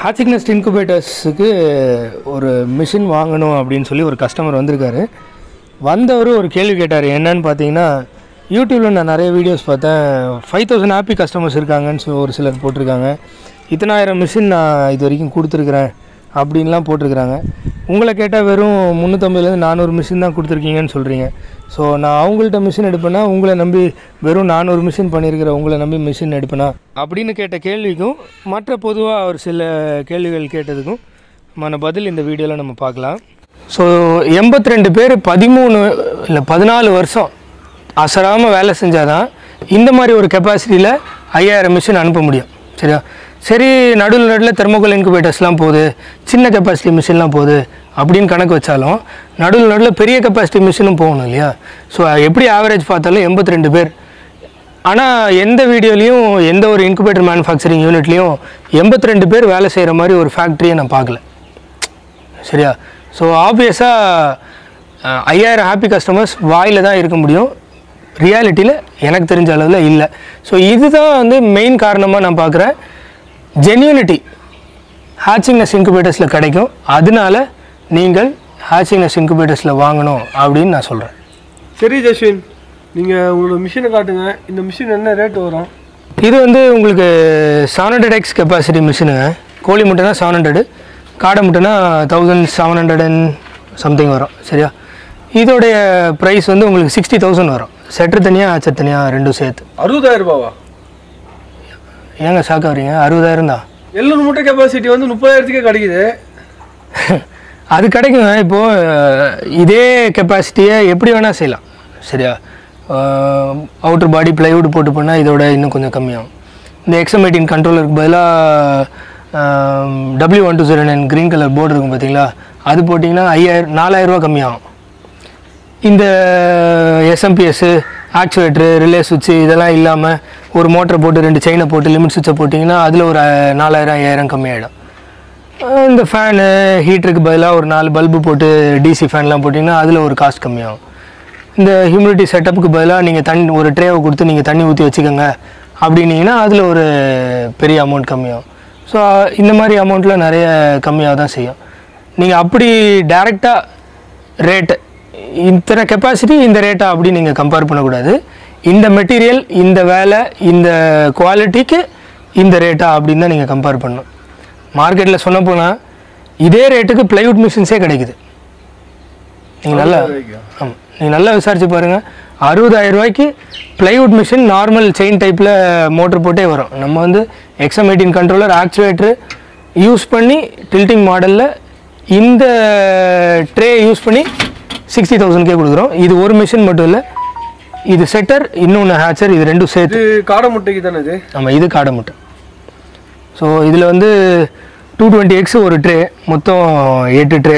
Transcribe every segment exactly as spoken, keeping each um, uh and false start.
hatching nest incubators-க்கு ஒரு machine வாங்கணும் அப்படின்னு சொல்லி ஒரு கஸ்டமர் வந்திருக்காரு. வந்தவர் ஒரு கேள்வி கேட்டார். என்னன்னு பார்த்தீங்கன்னா, யூடியூப்பில் நான் நிறைய வீடியோஸ் பார்த்தேன். ஃபைவ் தௌசண்ட் ஹாப்பி கஸ்டமர்ஸ் இருக்காங்கன்னு சொல்லி ஒரு சிலர் போட்டிருக்காங்க. இத்தனாயிரம் மிஷின் நான் இது வரைக்கும் கொடுத்துருக்குறேன் அப்படின்லாம் போட்டிருக்கிறாங்க. உங்களை கேட்டால் வெறும் முந்நூற்றம்பதுலேருந்து நானூறு மிஷின் தான் கொடுத்துருக்கீங்கன்னு சொல்கிறீங்க. ஸோ நான் அவங்கள்ட்ட மிஷின் எடுப்பேன்னா உங்களை நம்பி வெறும் நானூறு மிஷின் பண்ணியிருக்கிற உங்களை நம்பி மிஷின் எடுப்பேனா அப்படின்னு கேட்ட கேள்விக்கும் மற்ற பொதுவாக ஒரு சில கேள்விகள் கேட்டதுக்கும் மன பதில் இந்த வீடியோவில் நம்ம பார்க்கலாம். ஸோ எண்பத்தி ரெண்டு பேர் பதிமூணு இல்லை பதினாலு வருஷம் அசராமல் வேலை செஞ்சால் தான் இந்த மாதிரி ஒரு கெப்பாசிட்டியில் ஐயாயிரம் மிஷின் அனுப்ப முடியும். சரியா? சரி, நடுவில் நடுவில் தெர்மோகோல் இன்குபேட்டர்ஸ்லாம் போகுது, சின்ன கெப்பாசிட்டி மிஷின்லாம் போகுது அப்படின்னு கணக்கு வச்சாலும் நடுவில் நடுவில் பெரிய கெப்பாசிட்டி மிஷினும் போகணும் இல்லையா? ஸோ எப்படி ஆவரேஜ் பார்த்தாலும் எண்பத்தி ரெண்டு பேர். ஆனால் எந்த வீடியோலையும் எந்த ஒரு இன்குபேட்டர் மேனுஃபேக்சரிங் யூனிட்லேயும் எண்பத்தி ரெண்டு பேர் வேலை செய்கிற மாதிரி ஒரு ஃபேக்ட்ரியை நான் பார்க்கல. சரியா? ஸோ ஆப்வியஸாக ஐயாயிரம் ஹாப்பி கஸ்டமர்ஸ் வாயில் தான் இருக்க முடியும், ரியாலிட்டியில் எனக்கு தெரிஞ்ச அளவில் இல்லை. ஸோ இதுதான் வந்து மெயின் காரணமாக நான் பார்க்குறேன். ஜென்யூனிட்டி hatching nest incubators-ல கிடைக்கும். அதனால நீங்கள் hatching nest incubators-ல வாங்கணும் அப்படின்னு நான் சொல்கிறேன். சரி ஜஸ்வின், நீங்கள் உங்களோட மிஷினை காட்டுங்க. இந்த மிஷின் என்ன ரேட் வரும்? இது வந்து உங்களுக்கு செவன் ஹண்ட்ரட் எக்ஸ் கெப்பாசிட்டி மிஷினுங்க. கோழி முட்டைனா செவன் ஹண்ட்ரடு, காடை முட்டைனா thousand seven hundred and something வரும். சரியா? இதோடைய ப்ரைஸ் வந்து உங்களுக்கு சிக்ஸ்டி தௌசண்ட் வரும். செட்ரு தனியாக ஆச்சர் தனியாக ரெண்டும் சேர்த்து. அறுபதாயிரம் ரூபாவா? ஏங்க ஷாக் ஆகிறீங்க? அறுபதாயிரம் தான். எழுநூறு மூட்டை கெப்பாசிட்டி வந்து முப்பதாயிரத்துக்கே கிடைக்குது. அது கிடைக்குங்க. இப்போது இதே கெப்பாசிட்டியை எப்படி வேணால் செய்யலாம். சரியா? அவுட்டர் பாடி ப்ளைவுட் போட்டு பண்ணால் இதோட இன்னும் கொஞ்சம் கம்மியாகும். இந்த எக்ஸம் எயிட்டீன் கண்ட்ரோலருக்கு பதிலாக W one two zero nine green colour board இருக்கும் பார்த்தீங்களா, அது போட்டிங்கன்னா ஐயாயிரம் நாலாயிரரூவா கம்மியாகும். இந்த எஸ்எம்பிஎஸ்ஸு ஆக்சுவேட்ரு ரிலே சுவிட்சு இதெல்லாம் இல்லாமல் ஒரு மோட்டரை போட்டு ரெண்டு செயினை போட்டு லிமிட் சுவிட்சை போட்டிங்கன்னா அதில் ஒரு நாலாயிரம் ஐயாயிரம் கம்மியாகிடும். இந்த ஃபேனு ஹீட்டருக்கு பதிலாக ஒரு நாலு பல்பு போட்டு டிசி ஃபேன்லாம் போட்டிங்கன்னா அதில் ஒரு காஸ்ட் கம்மியாகும். இந்த ஹியூமிடிட்டி செட்டப்புக்கு பதிலாக நீங்கள் தண்ணி ஒரு ட்ரேவை கொடுத்து நீங்கள் தண்ணி ஊற்றி வச்சுக்கோங்க அப்படின்னீங்கன்னா அதில் ஒரு பெரிய அமௌண்ட் கம்மியாகும். ஸோ இந்த மாதிரி அமௌண்ட்டில் நிறைய கம்மியாக தான் செய்யும். நீங்கள் அப்படி டைரெக்டாக ரேட்டு இத்தனை கெப்பாசிட்டி இந்த ரேட்டா அப்படி நீங்கள் கம்பேர் பண்ணக்கூடாது. இந்த மெட்டீரியல், இந்த வேலை, இந்த குவாலிட்டிக்கு இந்த ரேட்டா அப்படின்னு தான் நீங்கள் கம்பேர் பண்ணணும். மார்க்கெட்டில் சொன்ன போனால் இதே ரேட்டுக்கு ப்ளைவுட் மிஷின்ஸே கிடைக்குது. நீங்கள் நல்லா ஆமாம் நீங்கள் நல்லா விசாரிச்சு பாருங்கள். அறுபதாயிரம் ரூபாய்க்கு ப்ளைவுட் மிஷின் நார்மல் செயின் டைப்பில் மோட்ரு போட்டே வரும். நம்ம வந்து XM eighteen controller actuator use பண்ணி டில்ட்டிங் மாடலில் இந்த ட்ரே யூஸ் பண்ணி சிக்ஸ்டி தௌசண்ட்கே கொடுக்குறோம். இது ஒரு மிஷின் மட்டும் இல்லை, இது செட்டர், இன்னொன்று ஹேச்சர், இது ரெண்டும் சேர்த்து. காடை முட்டைக்கு தானே இது? ஆமாம், இது காடை முட்டை. ஸோ இதில் வந்து டூ டுவெண்ட்டி எக்ஸ் ஒரு ட்ரே, மொத்தம் எட்டு tray,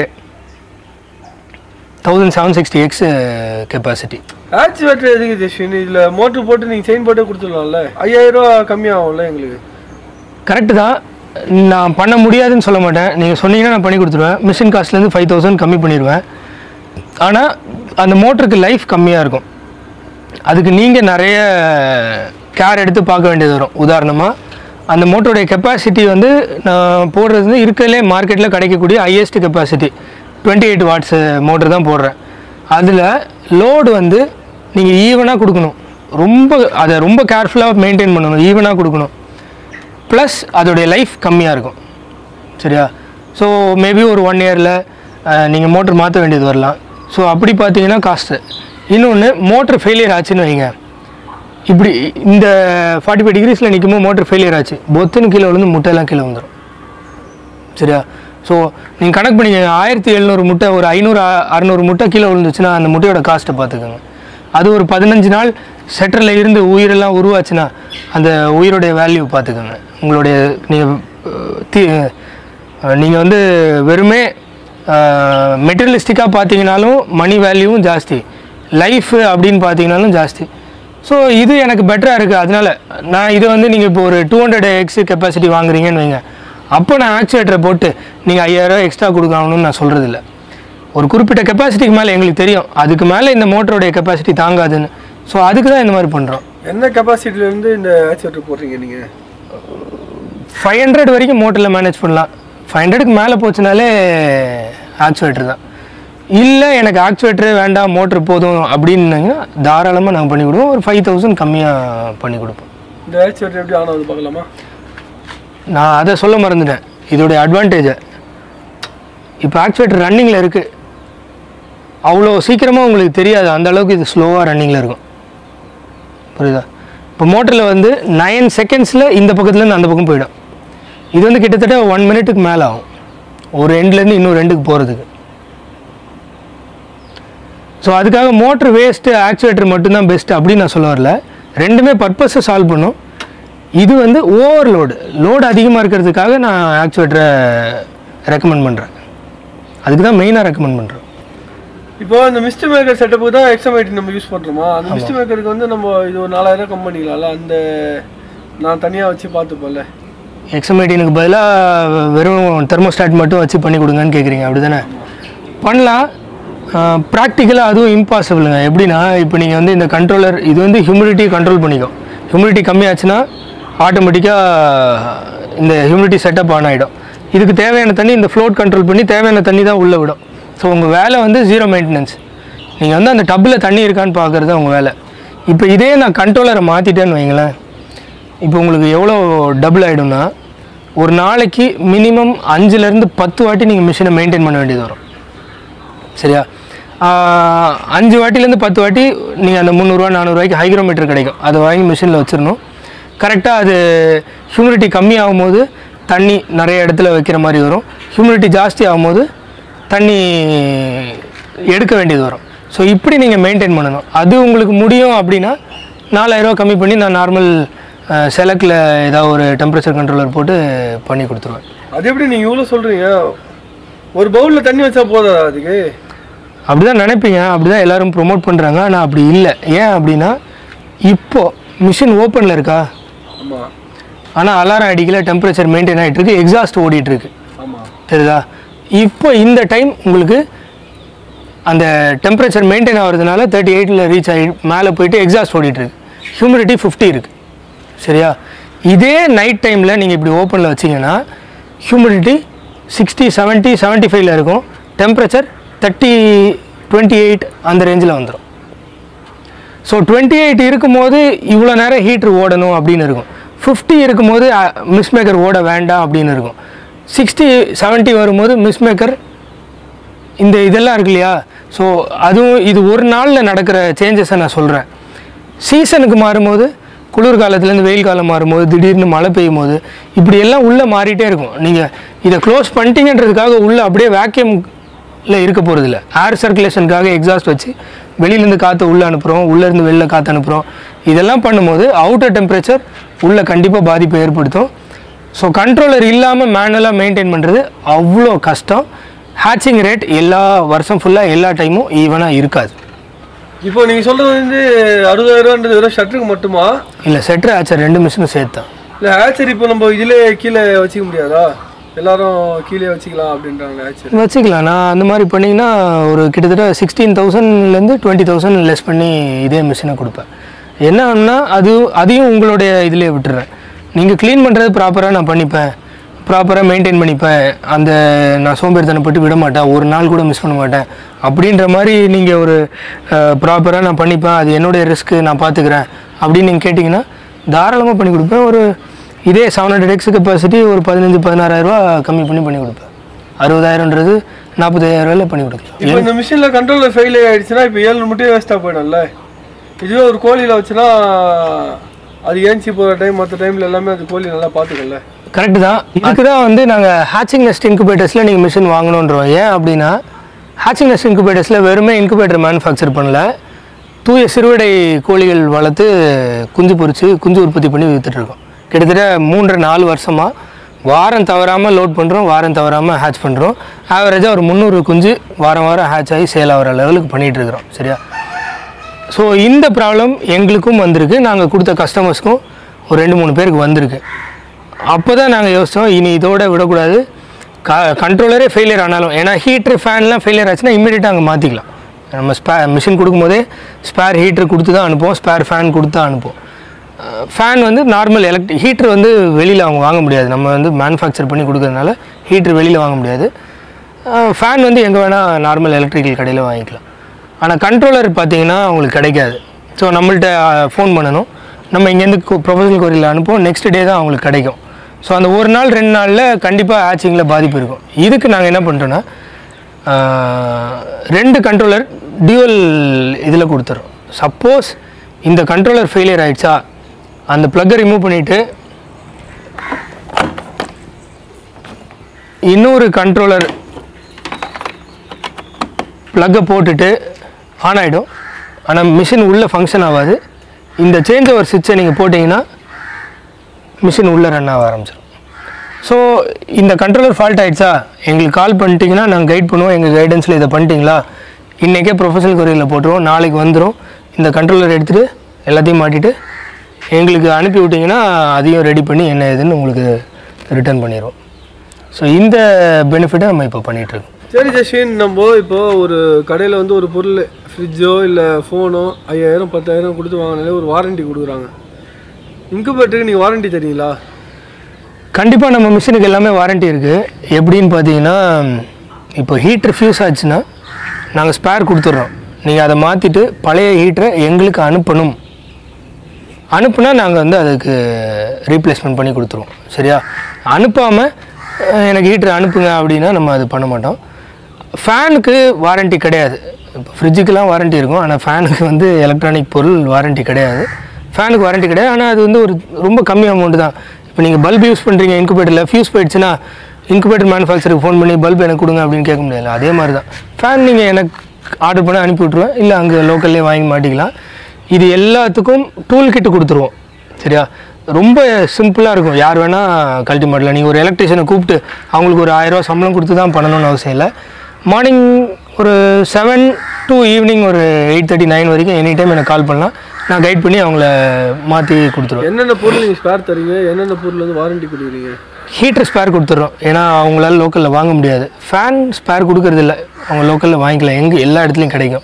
thousand seven sixty X capacity. Actuator எதுக்கு ஜஸ்வின்? இதில் மோட்ரு போட்டு நீங்கள் செயின் போட்டே கொடுத்துடலாம்ல, ஐயாயிரம் ரூபா கம்மியாகும்ல எங்களுக்கு. கரெக்டு தான், நான் பண்ண முடியாதுன்னு சொல்ல மாட்டேன். நீங்கள் சொன்னீங்கன்னா நான் பண்ணி கொடுத்துருவேன். மிஷின் காஸ்ட்லேருந்து ஃபைவ் தௌசண்ட் கம்மி பண்ணிடுவேன். ஆனால் அந்த மோட்டருக்கு லைஃப் கம்மியாக இருக்கும். அதுக்கு நீங்கள் நிறைய கேர் எடுத்து பார்க்க வேண்டியது வரும். உதாரணமாக அந்த மோட்டருடைய கெப்பாசிட்டி வந்து நான் போடுறது வந்து இருக்கிறதுலே மார்க்கெட்டில் கிடைக்கக்கூடிய highest capacity twenty eight watts motor தான் போடுறேன். அதில் லோடு வந்து நீங்கள் ஈவனாக கொடுக்கணும். ரொம்ப அதை ரொம்ப கேர்ஃபுல்லாக மெயின்டைன் பண்ணணும், ஈவனாக கொடுக்கணும். ப்ளஸ் அதோடைய லைஃப் கம்மியாக இருக்கும். சரியா? ஸோ மேபி ஒரு ஒன் இயரில் நீங்கள் மோட்டர் மாற்ற வேண்டியது வரலாம். ஸோ அப்படி பார்த்தீங்கன்னா காஸ்ட்டு. இன்னொன்று, மோட்ரு ஃபெயிலியர் ஆச்சுன்னு வைங்க, இப்படி இந்த ஃபார்ட்டி ஃபைவ் டிகிரிஸில் நிற்கும்போது மோட்ரு ஃபெயிலியர் ஆச்சு, பொத்துன்னு கீழே விழுந்து முட்டையெல்லாம் கீழே வந்துடும். சரியா? ஸோ நீங்கள் கணக்கு பண்ணிக்கோங்க, ஆயிரத்தி எழுநூறு முட்டை ஒரு ஐநூறு அறநூறு முட்டை கீழே விழுந்துச்சுன்னா அந்த முட்டையோட காஸ்ட்டை பார்த்துக்கோங்க. அது ஒரு பதினஞ்சு நாள் செட்டரில் இருந்து உயிரெல்லாம் உருவாச்சுன்னா அந்த உயிரோடைய வேல்யூ பார்த்துக்கோங்க. உங்களுடைய நீங்கள் தீ நீங்கள் வந்து வெறுமே மெட்டீரியலிஸ்டிக்காக பார்த்தீங்கனாலும் மணி வேல்யூவும் ஜாஸ்தி, லைஃபு அப்படின்னு பார்த்தீங்கனாலும் ஜாஸ்தி. ஸோ இது எனக்கு பெட்டராக இருக்குது. அதனால் நான் இதை வந்து நீங்கள் இப்போ ஒரு டூ ஹண்ட்ரட் எக்ஸ் கெப்பாசிட்டி வாங்குறீங்கன்னு வைங்க, அப்போ நான் ஆக்சுவேட்டரை போட்டு நீங்கள் ஐயாயிரம் எக்ஸ்ட்ரா கொடுக்கணும்னு நான் சொல்கிறதில்ல. ஒரு குறிப்பிட்ட கெப்பாசிட்டிக்கு மேலே எங்களுக்கு தெரியும், அதுக்கு மேலே இந்த மோட்டரோடைய கெப்பாசிட்டி தாங்காதுன்னு. ஸோ அதுக்கு தான் இந்த மாதிரி பண்ணுறோம். என்ன கெப்பாசிட்டிலேருந்து இந்த ஆக்சுவேட்டர் போடுறீங்க நீங்கள்? ஃபைவ் ஹண்ட்ரட் வரைக்கும் மோட்டரில் மேனேஜ் பண்ணலாம். ஃபைவ் ஹண்ட்ரடுக்கு மேலே போச்சுனாலே ஆக்சுவேட்டர் தான். இல்லை எனக்கு ஆக்சுவேட்டரே வேண்டாம் மோட்ரு போதும் அப்படின்னாங்கன்னா தாராளமாக நாங்கள் பண்ணி கொடுப்போம். ஒரு ஃபைவ் தௌசண்ட் கம்மியாக பண்ணி கொடுப்போம். இந்த ஆக்சுவேட்டர் எப்படி ஆன் ஆகுது பார்க்கலாமா? நான் அதை சொல்ல மறந்துட்டேன், இதோடைய அட்வான்டேஜை. இப்போ ஆக்சுவேட்டர் ரன்னிங்கில் இருக்குது, அவ்வளோ சீக்கிரமாக உங்களுக்கு தெரியாது, அந்த அளவுக்கு இது ஸ்லோவாக ரன்னிங்கில் இருக்கும். புரியுதா? இப்போ மோட்டரில் வந்து நைன் செகண்ட்ஸில் இந்த பக்கத்துலேருந்து அந்த பக்கம் போயிடும். இது வந்து கிட்டத்தட்ட ஒன் மினிட்டுக்கு மேலே ஆகும் ஒரு எண்ட்லேருந்து இன்னொரு ரெண்டுக்கு போகிறதுக்கு. ஸோ அதுக்காக மோட்ரு வேஸ்ட்டு ஆக்சுவேட்டர் மட்டும்தான் பெஸ்ட்டு அப்படின்னு நான் சொல்ல வரல. ரெண்டுமே பர்பஸை சால்வ் பண்ணும். இது வந்து ஓவர்லோடு லோடு அதிகமாக இருக்கிறதுக்காக நான் ஆக்சுவேட்டரை ரெக்கமெண்ட் பண்ணுறேன். அதுக்கு தான் மெயினாக ரெக்கமெண்ட் பண்ணுறேன். இப்போ இந்த மிஸ்டர் மேக்கர் செட்டப்புக்கு தான் எக்ஸமைட்டி நம்ம யூஸ் பண்ணுறோமா? அந்த மிஸ்டர் மேக்கருக்கு வந்து நம்ம இது ஒரு நாலாயிரம் கம்மி பண்ணிக்கலாம்ல? அந்த நான் தனியாக வச்சு பார்த்துப்போம்ல. எக்ஸமைட்டினுக்கு பதிலாக வெறும் தெர்மோஸ்டாட் மட்டும் வச்சு பண்ணி கொடுங்கன்னு கேட்குறீங்க, அப்படி தானே? பண்ணலாம். ப்ராக்டிக்கலாக அதுவும் இம்பாசிபிளுங்க. எப்படின்னா இப்போ நீங்கள் வந்து இந்த கண்ட்ரோலர் இது வந்து ஹியூமிடிட்டியை கண்ட்ரோல் பண்ணிக்கும். ஹியூமிடிட்டி கம்மியாச்சுன்னா ஆட்டோமேட்டிக்காக இந்த ஹியூமிடிட்டி செட்டப் ஆன் ஆகிடும். இதுக்கு தேவையான தண்ணி இந்த ஃப்ளோட் கண்ட்ரோல் பண்ணி தேவையான தண்ணி தான் உள்ளே விடும். ஸோ உங்கள் வேலை வந்து ஜீரோ மெயின்டெனன்ஸ். நீங்கள் வந்து அந்த டப்பில் தண்ணி இருக்கான்னு பார்க்குறது தான் உங்கள் வேலை. இப்போ இதே நான் கண்ட்ரோலரை மாற்றிட்டேன்னு வைங்களேன், இப்போ உங்களுக்கு எவ்வளோ டபுள் ஆகிடும்னா ஒரு நாளைக்கு மினிமம் அஞ்சுலேருந்து பத்து வாட்டி நீங்கள் மிஷினை மெயின்டைன் பண்ண வேண்டியது வரும். சரியா? அஞ்சு வாட்டிலேருந்து பத்து வாட்டி நீங்கள் அந்த முந்நூறுரூவா நானூறுரூவாய்க்கு ஹைக்ரோமீட்டர் கிடைக்கும், அதை வாங்கி மிஷினில் வச்சிடணும். கரெக்டாக அது ஹியூமிடிட்டி கம்மி ஆகும்போது தண்ணி நிறைய இடத்துல வைக்கிற மாதிரி வரும். ஹியூமிடிட்டி ஜாஸ்தி ஆகும்போது தண்ணி எடுக்க வேண்டியது வரும். ஸோ இப்படி நீங்கள் மெயின்டைன் பண்ணணும். அது உங்களுக்கு முடியும் அப்படின்னா நாலாயிரரூவா கம்மி பண்ணி நான் நார்மல் செலக்டில் ஏதாவது ஒரு டெம்பரேச்சர் கண்ட்ரோலர் போட்டு பண்ணி கொடுத்துருவேன். அது எப்படி நீங்கள் இவ்வளோ சொல்கிறீங்க? ஒரு பவுலில் தண்ணி வச்சா போதா? அதுக்கு அப்படி தான் நினைப்பீங்க, அப்படி தான் எல்லோரும் ப்ரொமோட் பண்ணுறாங்க. ஆனால் அப்படி இல்லை. ஏன் அப்படின்னா இப்போது மிஷின் ஓப்பனில் இருக்கா, ஆமாம், ஆனால் அலாரம் அடிக்கல, டெம்பரேச்சர் மெயின்டைன் ஆகிட்டுருக்கு, எக்ஸாஸ்ட் ஓடிட்டுருக்கு. ஆமாம், தெரியுதா? இப்போ இந்த டைம் உங்களுக்கு அந்த டெம்பரேச்சர் மெயின்டைன் ஆகிறதுனால தேர்ட்டி எயிட்டில் ரீச் ஆகி மேலே போயிட்டு எக்ஸாஸ்ட் ஓடிட்டுருக்கு. ஹியூமிடிட்டி ஃபிஃப்டி இருக்குது. சரியா? இதே நைட் டைமில் நீங்கள் இப்படி ஓப்பனில் வச்சிங்கன்னா ஹியூமிடிட்டி சிக்ஸ்டி செவன்ட்டி செவன்ட்டி ஃபைவ்ல இருக்கும். டெம்பரேச்சர் தேர்ட்டி டுவெண்ட்டி எயிட் அந்த ரேஞ்சில் வந்துடும். ஸோ டுவெண்ட்டி எயிட் இருக்கும்போது இவ்வளோ நேரம் ஹீட்ரு ஓடணும் அப்படின்னு இருக்கும். ஃபிஃப்டி இருக்கும்போது மிஸ் மேக்கர் ஓட வேண்டாம் அப்படின்னு இருக்கும். சிக்ஸ்டி செவன்ட்டி வரும்போது மிஸ் மேக்கர் இந்த இதெல்லாம் இருக்கு இல்லையா? ஸோ அதுவும் இது ஒரு நாளில் நடக்கிற சேஞ்சஸை நான் சொல்கிறேன். சீசனுக்கு மாறும்போது, குளிர்காலத்துலேருந்து வெயில் காலம் மாறும்போது, திடீர்னு மழை பெய்யும் போது இப்படி எல்லாம் உள்ளே மாறிட்டே இருக்கும். நீங்கள் இதை க்ளோஸ் பண்ணிட்டீங்கன்றதுக்காக உள்ளே அப்படியே வேக்யூமில் இருக்க போகிறதில்ல. ஏர் சர்க்குலேஷனுக்காக எக்ஸாஸ்ட் வச்சு வெளியிலேருந்து காற்று உள்ளே அனுப்புகிறோம், உள்ளேருந்து வெளில காற்று அனுப்புகிறோம். இதெல்லாம் பண்ணும்போது அவுட்டர் டெம்பரேச்சர் உள்ளே கண்டிப்பாக பாதிப்பை ஏற்படுத்தும். ஸோ கண்ட்ரோலர் இல்லாமல் மேனுவலாக மெயின்டைன் பண்ணுறது அவ்வளோ கஷ்டம். ஹேச்சிங் ரேட் எல்லா வருஷம் ஃபுல்லாக எல்லா டைமும் ஈவனாக இருக்காது. இப்போ நீங்கள் சொல்கிறது வந்து அறுபதாயிரரூவான்றது வெறும் ஷட்டருக்கு மட்டுமா? இல்லை, செட்ரு ஹேச்சர் ரெண்டு மிஷினும் சேர்த்தா. இல்லை, ஹேச்சர் இப்போ நம்ம இதிலே கீழே வச்சிக்க முடியாதா? எல்லாரும் கீழே வச்சுக்கலாம் அப்படின்றாங்க. ஹேச்சர் வச்சுக்கலாம். நான் அந்த மாதிரி பண்ணிங்கன்னா ஒரு கிட்டத்தட்ட சிக்ஸ்டீன் தௌசண்ட்லேருந்து டுவெண்ட்டி தௌசண்ட் லெஸ் பண்ணி இதே மிஷினை கொடுப்பேன். என்னன்னா அது அதையும் உங்களுடைய இதிலே விட்டுறேன். நீங்கள் க்ளீன் பண்ணுறது ப்ராப்பராக நான் பண்ணிப்பேன், ப்ராப்பராக மெயின்டைன் பண்ணிப்பேன். அந்த நான் சோம்பேறித்தனப்பட்டு விட மாட்டேன், ஒரு நாள் கூட மிஸ் பண்ண மாட்டேன் அப்படின்ற மாதிரி நீங்கள் ஒரு ப்ராப்பராக நான் பண்ணிப்பேன், அது என்னுடைய ரிஸ்க்கு, நான் பார்த்துக்கிறேன் அப்படின்னு நீங்கள் கேட்டிங்கன்னா தாராளமாக பண்ணி கொடுப்பேன். ஒரு இதே செவன் ஹண்ட்ரட் எக்ஸ் கெப்பாசிட்டி ஒரு பதினஞ்சு பதினாறாயிரரூவா கம்மி பண்ணி பண்ணி கொடுப்பேன். அறுபதாயிரம்ன்றது நாற்பதாயிரரூவாயில் பண்ணி கொடுக்கலாம். இப்போ இந்த மிஷினில் கண்ட்ரோலில் ஃபெயில் ஆகிடுச்சுன்னா இப்போ ஏழு மட்டும் வேஸ்ட்டாக போயிடும்ல? இதுவே ஒரு கோழியில் வச்சுன்னா அது ஏஞ்சி போகிற டைம் மற்ற டைமில் எல்லாமே அது கோழி நல்லா பார்த்துக்கல. கரெக்டு தான். இதுக்கு தான் வந்து நாங்கள் ஹேச்சிங் நெஸ்ட் இன்குபேட்டர்ஸில் நீங்கள் மிஷின் வாங்கணுன்றோம். ஏன் அப்படின்னா ஹேச்சிங் நெஸ்ட் இன்குபேட்டர்ஸில் வெறுமே இன்குபேட்டர் மேனுஃபேக்சர் பண்ணல, தூய சிறுவடை கோழிகள் வளர்த்து குஞ்சு பொறிச்சு குஞ்சு உற்பத்தி பண்ணி விற்றுட்ருக்கோம். கிட்டத்தட்ட மூன்று நாலு வருஷமாக வாரம் தவறாமல் லோட் பண்ணுறோம், வாரம் தவறாமல் ஹேட்ச் பண்ணுறோம். ஆவரேஜாக ஒரு முந்நூறு குஞ்சு வாரம் வாரம் ஹேட்ச் ஆகி சேல் ஆகிற லெவலுக்கு பண்ணிகிட்ருக்குறோம். சரியா? ஸோ இந்த ப்ராப்ளம் எங்களுக்கும் வந்திருக்கு, நாங்கள் கொடுத்த கஸ்டமர்ஸ்க்கும் ஒரு ரெண்டு மூணு பேருக்கு வந்திருக்கு. அப்போ தான் நாங்கள் யோசித்தோம், இனி இதோட விடக்கூடாது. க கண்ட்ரோலரே ஃபெயிலியர் ஆனாலும், ஏன்னா ஹீட்ரு ஃபேன்லாம் ஃபெயிலியர் ஆச்சுன்னா இம்மிடியட்டாக அங்கே மாற்றிக்கலாம். நம்ம ஸ்பே மிஷின் கொடுக்கும்போதே ஸ்பேர் ஹீட்ரு கொடுத்து தான் அனுப்புவோம், ஸ்பேர் ஃபேன் கொடுத்து தான் அனுப்புவோம். ஃபேன் வந்து நார்மல் எலக்ட்ரிக் ஹீட்ரு வந்து வெளியில் அவங்க வாங்க முடியாது, நம்ம வந்து மேனுஃபேக்சர் பண்ணி கொடுக்கறதுனால ஹீட்ரு வெளியில் வாங்க முடியாது. ஃபேன் வந்து எங்கே வேணால் நார்மல் எலக்ட்ரிக்கல் கடையில் வாங்கிக்கலாம். ஆனால் கண்ட்ரோலர் பார்த்திங்கன்னா அவங்களுக்கு கிடைக்காது. ஸோ நம்மள்ட்ட ஃபோன் பண்ணணும், நம்ம இங்கேருந்து ப்ரொஃபஷனல் கொரியரில் அனுப்புவோம், நெக்ஸ்ட் டே தான் அவங்களுக்கு கிடைக்கும். ஸோ அந்த ஒரு நாள் ரெண்டு நாளில் கண்டிப்பாக ஹேச்சிங்கில் பாதிப்பு இருக்கும். இதுக்கு நாங்கள் என்ன பண்ணுறோன்னா ரெண்டு கண்ட்ரோலர் டியூவல் இதில் கொடுத்துறோம். சப்போஸ் இந்த கண்ட்ரோலர் ஃபெயிலியர் ஆகிடுச்சா அந்த ப்ளக்கை ரிமூவ் பண்ணிவிட்டு இன்னொரு கண்ட்ரோலர் ப்ளக்கை போட்டுட்டு ஆன் ஆகிடும். ஆனால் மிஷின் உள்ளே ஃபங்க்ஷன் ஆகாது. இந்த சேஞ்ச் ஓவர் சுவிட்சை நீங்கள் போட்டிங்கன்னா மிஷின் உள்ளே ரன் ஆக ஆரம்பிச்சிடும். ஸோ இந்த கண்ட்ரோலர் ஃபால்ட் ஆகிடுச்சா எங்களுக்கு கால் பண்ணிட்டீங்கன்னா நாங்கள் கைட் பண்ணுவோம், எங்கள் கைடன்ஸில் இதை பண்ணிட்டீங்களா, இன்றைக்கே ப்ரொஃபஷனல் கொரியரில் போட்டுருவோம், நாளைக்கு வந்துடும். இந்த கண்ட்ரோலர் எடுத்துகிட்டு எல்லாத்தையும் மாட்டிட்டு எங்களுக்கு அனுப்பி விட்டிங்கன்னா அதையும் ரெடி பண்ணி என்ன ஏதுன்னு உங்களுக்கு ரிட்டர்ன் பண்ணிடுவோம். ஸோ இந்த பெனிஃபிட்டை நம்ம இப்போ பண்ணிகிட்ருக்கோம். சரி ஜஸ்வின், நம்ம இப்போது ஒரு கடையில் வந்து ஒரு பொருள் ஃப்ரிட்ஜோ இல்லை ஃபோனோ ஐயாயிரம் பத்தாயிரம் கொடுத்து வாங்கினாலே ஒரு வாரண்ட்டி கொடுக்குறாங்க. இன்குபேட்டருக்கு நீங்கள் வாரண்ட்டி தரீங்களா? கண்டிப்பாக நம்ம மிஷினுக்கு எல்லாமே வாரண்ட்டி இருக்குது. எப்படின்னு பார்த்தீங்கன்னா இப்போ ஹீட்ரு ஃபியூஸ் ஆச்சுன்னா நாங்கள் ஸ்பேர் கொடுத்துட்றோம். நீங்கள் அதை மாற்றிட்டு பழைய ஹீட்டரை எங்களுக்கு அனுப்பணும். அனுப்புனா நாங்கள் வந்து அதுக்கு ரீப்ளேஸ்மெண்ட் பண்ணி கொடுத்துருவோம். சரியா? அனுப்பாமல் எனக்கு ஹீட்ரு அனுப்புங்க அப்படின்னா நம்ம அது பண்ண மாட்டோம். ஃபேனுக்கு வாரண்ட்டி கிடையாது. இப்போ ஃப்ரிட்ஜுக்கெலாம் வாரண்ட்டி இருக்கும், ஆனால் ஃபேனுக்கு வந்து எலக்ட்ரானிக் பொருள் வாரண்ட்டி கிடையாது. ஃபேனுக்கு வாரண்ட்டி கிடையாது, ஆனால் அது வந்து ஒரு ரொம்ப கம்மி அமௌண்ட்டு தான். இப்போ நீங்கள் பல்ப் யூஸ் பண்ணுறீங்க இன்குபேட்டரில், ஃபியூஸ் போயிடுச்சுன்னா இன்குபேட்டர் மேனுஃபேக்சருக்கு ஃபோன் பண்ணி பல்ப் எனக்கு கொடுங்க அப்படின்னு கேட்க முடியாது. அதே மாதிரி தான் ஃபேன் நீங்கள் எனக்கு ஆர்டர் பண்ண அனுப்பி விட்ருவேன், இல்லை அங்கே லோக்கல்லே வாங்கி மாட்டிக்கலாம். இது எல்லாத்துக்கும் டூல் கிட்டு கொடுத்துருவோம். சரியா? ரொம்ப சிம்பிளாக இருக்கும், யார் வேணால் கழட்டி மாட்டலாம். நீங்கள் ஒரு எலக்ட்ரிஷியனை கூப்பிட்டு அவங்களுக்கு ஒரு ஆயிரரூவா சம்பளம் கொடுத்து தான் பண்ணணும்னு அவசியம் இல்லை. மார்னிங் ஒரு செவன் டு ஈவினிங் ஒரு எயிட் தேர்ட்டி நைன் வரைக்கும் எனி டைம் எனக்கு கால் பண்ணலாம், நான் கைட் பண்ணி அவங்கள மாற்றி கொடுத்துருவேன். என்னென்ன பொருள் நீங்கள் ஸ்பேர் தரீங்க, என்னென்ன பொருள் வந்து வாரண்ட்டி கொடுக்குறீங்க? ஹீட்டர் ஸ்பேர் கொடுத்துட்றோம், ஏன்னா அவங்களால லோக்கலில் வாங்க முடியாது. ஃபேன் ஸ்பேர் கொடுக்கறதில்ல, அவங்க லோக்கலில் வாங்கிக்கலாம், எங்கே எல்லா இடத்துலையும் கிடைக்கும்.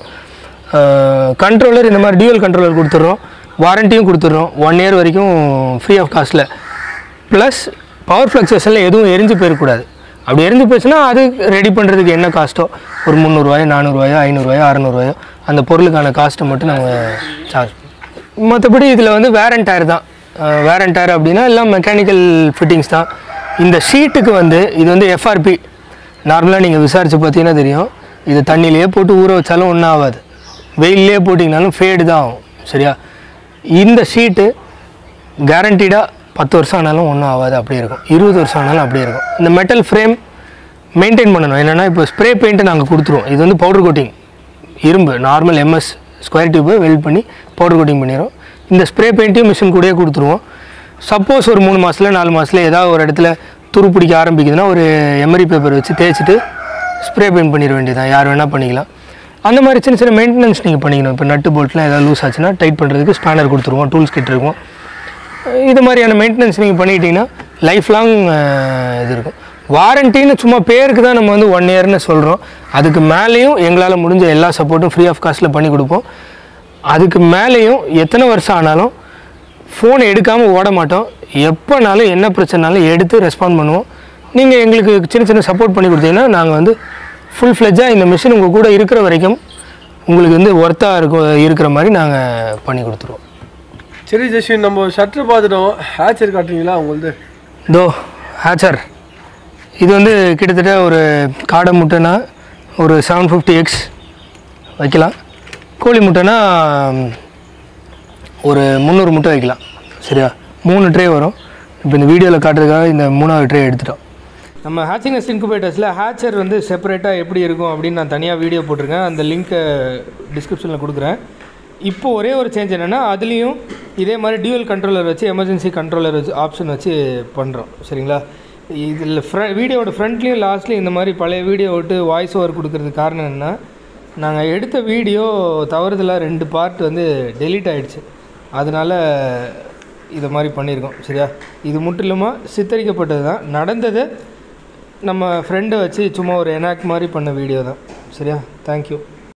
கண்ட்ரோலர் இந்த மாதிரி டியூவல் கண்ட்ரோலர் கொடுத்துட்றோம், வாரண்ட்டியும் கொடுத்துட்றோம், ஒன் இயர் வரைக்கும் ஃப்ரீ ஆஃப் காஸ்ட்டில். ப்ளஸ் பவர் ஃப்ளக்சுவேஷனில் எதுவும் எரிஞ்சு போயிடக்கூடாது. அப்படி எரிஞ்சு போச்சுன்னா அது ரெடி பண்ணுறதுக்கு என்ன காஸ்ட்டோ ஒரு முந்நூறுரூவாயோ நானூறுரூவாயோ ஐநூறுரூவாயோ அறநூறுவாயோ அந்த பொருளுக்கான காஸ்ட்டை மட்டும் நாங்கள் சார்ஜ். மற்றபடி இதில் வந்து வேர் அண்ட் டயர் தான். வேர் அண்ட் டயர் அப்படின்னா எல்லாம் மெக்கானிக்கல் ஃபிட்டிங்ஸ் தான். இந்த ஷீட்டுக்கு வந்து இது வந்து எஃப்ஆர்பி. நார்மலாக நீங்கள் விசாரித்து பார்த்தீங்கன்னா தெரியும், இது தண்ணியிலேயே போட்டு ஊற வச்சாலும் ஒன்றும் ஆகாது, வெயிலே போட்டிங்கனாலும் ஃபேடு தான் ஆகும். சரியா? இந்த ஷீட்டு கேரண்டீடாக பத்து வருஷம் ஆனாலும் ஒன்றும் ஆகாது, அப்படியே இருக்கும். இருபது வருஷம் ஆனாலும் அப்படியே இருக்கும். இந்த மெட்டல் ஃப்ரேம் மெயின்டைன் பண்ணணும். என்னென்னா இப்போ ஸ்ப்ரே பெயிண்ட்டு நாங்கள் கொடுத்துருவோம். இது வந்து பவுடர் கோட்டிங், இரும்பு நார்மல் எம்எஸ் ஸ்கொயர் டியூப்பை வெல்ட் பண்ணி பவுடர் கோட்டிங் பண்ணிடுவோம். இந்த ஸ்ப்ரே பெயிண்ட்டையும் மிஷின் கூடயே கொடுத்துருவோம். சப்போஸ் ஒரு மூணு மாதத்தில் நாலு மாதத்தில் ஏதாவது ஒரு இடத்துல துரு பிடிக்க ஆரம்பிக்குதுன்னா ஒரு எமரி பேப்பர் வச்சு தேய்ச்சிட்டு ஸ்ப்ரே பெயிண்ட் பண்ணிட வேண்டியதான், யார் வேணால் பண்ணிக்கலாம். அந்த மாதிரி சின்ன சின்ன மெயின்டெனன்ஸ் நீங்கள் பண்ணிக்கணும். இப்போ நட்டு போல்ட்லாம் ஏதாவது லூஸ் ஆச்சுன்னா டைட் பண்ணுறதுக்கு ஸ்பேனர் கொடுத்துருவோம், டூல்ஸ் கிட் இருக்கும். இது மாதிரியான மெயின்டெனன்ஸ் நீங்கள் பண்ணிக்கிட்டிங்கன்னா லைஃப் லாங் இது இருக்கும். வாரண்டின்னு சும்மா பேருக்கு தான் நம்ம வந்து ஒன் இயர்னு சொல்கிறோம். அதுக்கு மேலேயும் எங்களால் முடிஞ்ச எல்லா சப்போர்ட்டும் ஃப்ரீ ஆஃப் காஸ்ட்டில் பண்ணி கொடுப்போம். அதுக்கு மேலேயும் எத்தனை வருஷம் ஆனாலும் ஃபோனை எடுக்காமல் ஓட மாட்டோம். எப்போனாலும் என்ன பிரச்சனைனாலும் எடுத்து ரெஸ்பாண்ட் பண்ணுவோம். நீங்கள் எங்களுக்கு சின்ன சின்ன சப்போர்ட் பண்ணி கொடுத்தீங்கன்னா நாங்கள் வந்து ஃபுல் ஃப்ளெஜ்ஜாக இந்த மிஷின் உங்கள் கூட இருக்கிற வரைக்கும் உங்களுக்கு வந்து ஒர்த்தாக இருக்கும் இருக்கிற மாதிரி நாங்கள் பண்ணி கொடுத்துருவோம். சரி ஜஸ்வின், நம்ம ஷட்டர் பார்த்துட்டோம், ஹேச்சர் காட்டுறீங்களா உங்களது? தோ ஹேச்சர். இது வந்து கிட்டத்தட்ட ஒரு காடை முட்டைனா ஒரு செவன் ஃபிஃப்டி எக்ஸ் வைக்கலாம். கோழி முட்டைனா ஒரு முந்நூறு முட்டை வைக்கலாம். சரியா? மூணு ட்ரே வரும். இப்போ இந்த வீடியோவில் காட்டுறதுக்காக இந்த மூணாவது ட்ரே எடுத்துட்டோம். நம்ம ஹேச்சிங் நெஸ்ட் இன்குபேட்டர்ஸில் ஹேச்சர் வந்து செப்பரேட்டாக எப்படி இருக்கும் அப்படின்னு நான் தனியாக வீடியோ போட்டிருக்கேன், அந்த லிங்க்கை டிஸ்கிரிப்ஷனில் கொடுக்குறேன். இப்போ ஒரே ஒரு சேஞ்ச் என்னென்னா அதுலேயும் இதே மாதிரி டியூவல் கண்ட்ரோலர் வச்சு எமர்ஜென்சி கண்ட்ரோலர் வச்சு ஆப்ஷன் வச்சு பண்ணுறோம். சரிங்களா? இதில் ஃப்ர வீடியோவோட ஃப்ரண்ட்லேயும் லாஸ்ட்லேயும் இந்த மாதிரி பழைய வீடியோ விட்டு வாய்ஸ் ஓவர் கொடுக்கறதுக்கு காரணம் என்ன, நாங்கள் எடுத்த வீடியோ தவறுதலாக ரெண்டு பார்ட் வந்து டெலீட் ஆகிடுச்சு, அதனால் இதை மாதிரி பண்ணியிருக்கோம். சரியா? இது முற்றிலுமா சித்தரிக்கப்பட்டது தான், நடந்ததை நம்ம ஃப்ரெண்டை வச்சு சும்மா ஒரு எனாக்ட் மாதிரி பண்ண வீடியோ தான். சரியா? தேங்க்யூ.